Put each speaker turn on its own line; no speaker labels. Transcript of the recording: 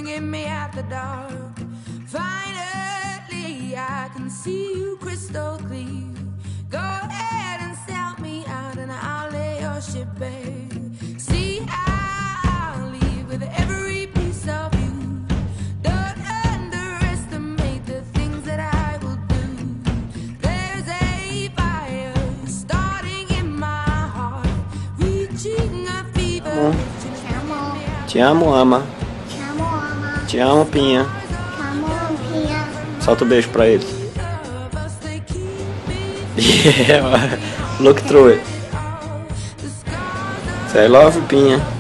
bringing me out the dark. Finally, I can see you crystal clear. Go ahead and sell me out, and I'll lay your ship bare. See, I'll leave with every piece of you. Don't underestimate the things that I will do. There's a fire starting in my heart, reaching a fever.
Te amo, ama.
Te amo, ama.
Te amo, Pinha.
Te amo, Filha.
Solta o beijo pra eles. Yeah, look through it. Say I love you, Pinha.